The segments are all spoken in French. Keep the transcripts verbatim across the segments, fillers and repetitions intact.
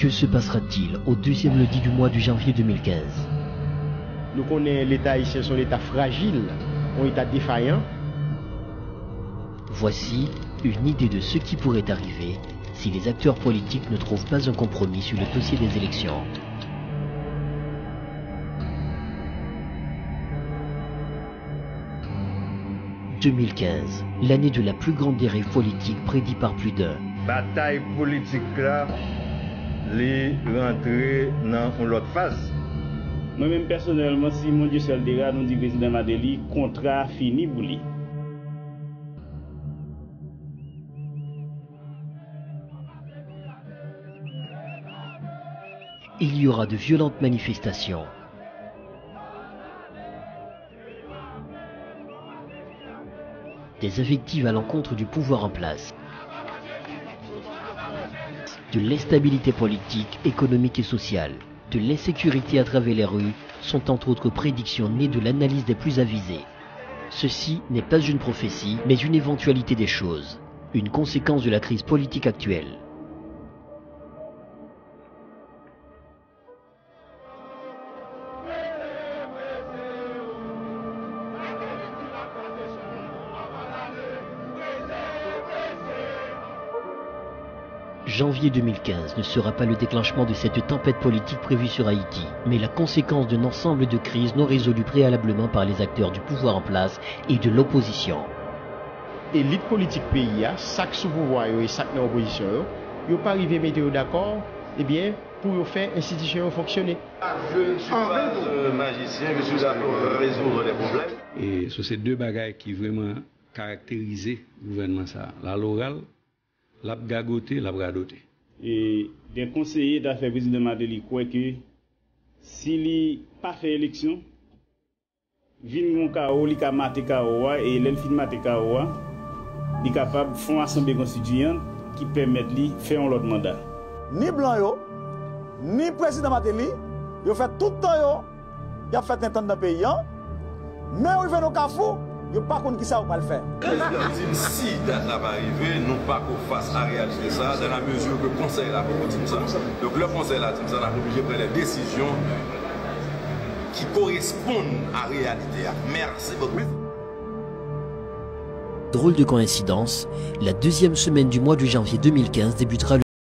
Que se passera-t-il au deuxième lundi du mois de janvier deux mille quinze? Nous connaissons l'État haïtien, son État fragile, un État défaillant. Voici une idée de ce qui pourrait arriver si les acteurs politiques ne trouvent pas un compromis sur le dossier des élections. deux mille quinze, l'année de la plus grande dérive politique prédite par plus d'un. Bataille politique là, les rentrer dans l'autre phase. Moi-même personnellement, si mon Dieu seul dira, nous dit président Madeli, contrat fini pour lui. Il y aura de violentes manifestations. Des invectives à l'encontre du pouvoir en place. De l'instabilité politique, économique et sociale. De l'insécurité à travers les rues sont entre autres prédictions nées de l'analyse des plus avisés. Ceci n'est pas une prophétie, mais une éventualité des choses. Une conséquence de la crise politique actuelle. Janvier deux mille quinze ne sera pas le déclenchement de cette tempête politique prévue sur Haïti, mais la conséquence d'un ensemble de crises non résolues préalablement par les acteurs du pouvoir en place et de l'opposition. Élite politique pays, chaque sous-pouvoir et chaque opposition, ils n'ont pas arrivé à mettre d'accord, eh bien, pour faire l'institution fonctionner. Je ne suis pas un magicien, je suis là pour résoudre les problèmes. Et sur ces deux bagailles qui vraiment caractérisent le gouvernement, ça, la l'oral, la gagoté, la bradoté. Et des conseillers d'affaires président Madeli croient que s'il n'a pas fait élection, vin mon chaos, il a maté chaos et l'el fin maté chaos, il est capable de faire une assemblée constituante qui permet de faire un autre mandat. Ni blanc yo, ni président Madeli, il fait tout le temps il a fait un temps dans le pays, mais il fait nos cafous. Je ne sais pas qui ça va le faire. Si date n'a pas arrivé, nous pas qu'on fasse à réaliser ça dans la mesure que le conseil là dit ça. Donc le conseil là dit ça, on a obligé de prendre des décisions qui correspondent à la réalité. Merci beaucoup. Drôle de coïncidence, la deuxième semaine du mois de janvier deux mille quinze débutera le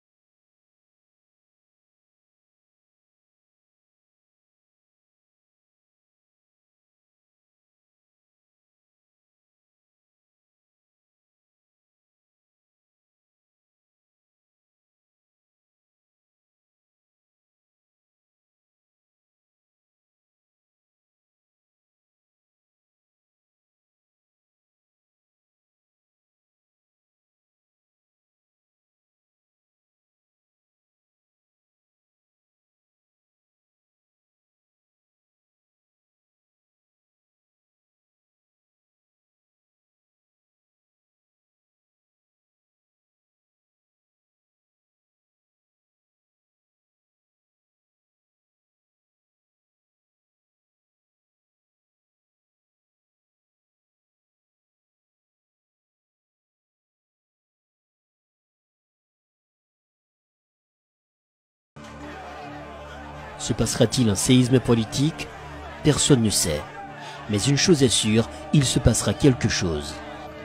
Se passera-t-il un séisme politique? Personne ne sait. Mais une chose est sûre, il se passera quelque chose.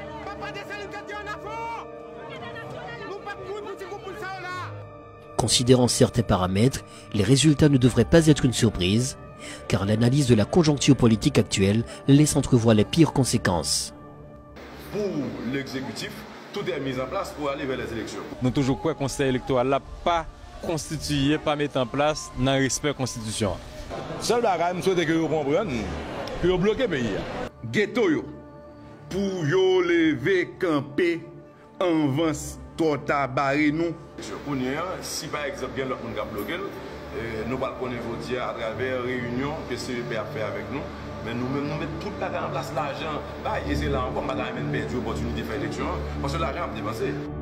Considérant certains paramètres, les résultats ne devraient pas être une surprise, car l'analyse de la conjoncture politique actuelle laisse entrevoir les pires conséquences. Pour l'exécutif, tout est mis en place pour aller vers les élections. Nous toujours quoi, le conseil électoral n'a pas constitué, pas mis en place dans le respect de la Constitution. Seul bagage, je souhaite que vous compreniez, que vous bloquez le pays. Ghetto, pour vous lever, camper, en vance, tout à barrer nous. Si par exemple, il y a l'autre qui a bloqué, nous allons connaître à travers réunion que C E P a fait avec nous. Mais nous-mêmes, nous mettons tout le temps en place l'argent. Et c'est là encore, nous avons perdu l'opportunité de faire l'élection parce que l'argent a dépensé.